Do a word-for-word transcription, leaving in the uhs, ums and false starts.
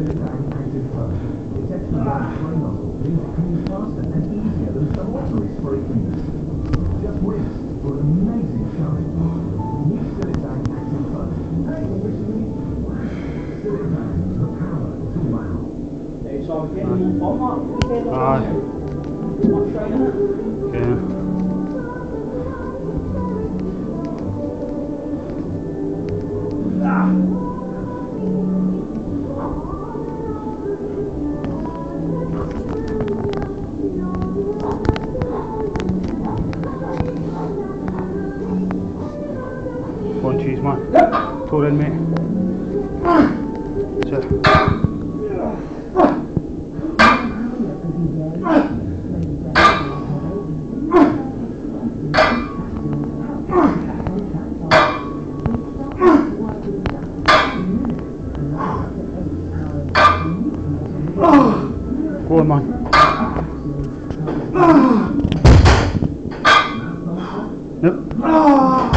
Aye. Yeah. One cheese, man. Go then, mate. That's it. Go on, man. Yep.